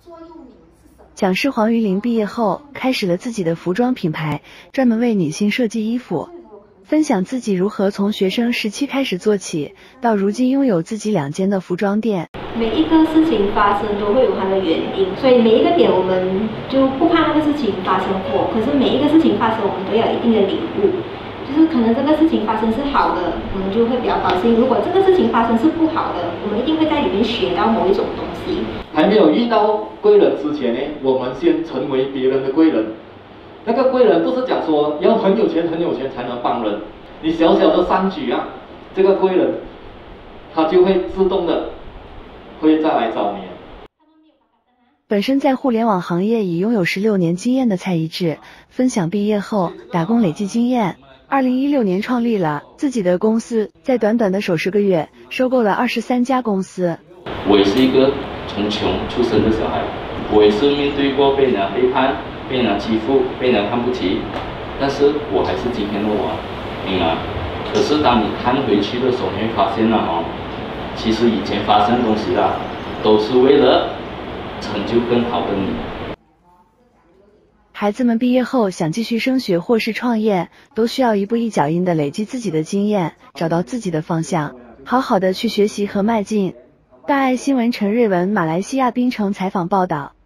讲师黄玉玲毕业后，开始了自己的服装品牌，专门为女性设计衣服，分享自己如何从学生时期开始做起，到如今拥有自己2间的服装店。 每一个事情发生都会有它的原因，所以每一个点我们就不怕那个事情发生过，可是每一个事情发生，我们都要有一定的领悟。就是可能这个事情发生是好的，我们就会比较高兴；如果这个事情发生是不好的，我们一定会在里面学到某一种东西。 还没有遇到贵人之前呢，我们先成为别人的贵人。那个贵人不是讲说要很有钱才能帮人，你小小的善举啊，这个贵人他就会自动的会再来找你。 本身在互联网行业已拥有16年经验的蔡一智，分享毕业后打工累计经验。2016年创立了自己的公司，在短短的首10个月收购了23家公司。 我也是一个从穷出生的小孩，我也是面对过被人背叛、被人欺负、被人看不起，但是我还是今天的我，明白？可是当你看回去的时候，你会发现其实以前发生的东西都是为了成就更好的你。 孩子们毕业后想继续升学或是创业，都需要一步一脚印的累积自己的经验，找到自己的方向，好好的去学习和迈进。大爱新闻陈瑞文，马来西亚槟城采访报道。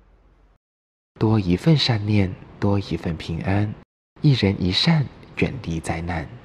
多一份善念，多一份平安，一人一善，远离灾难。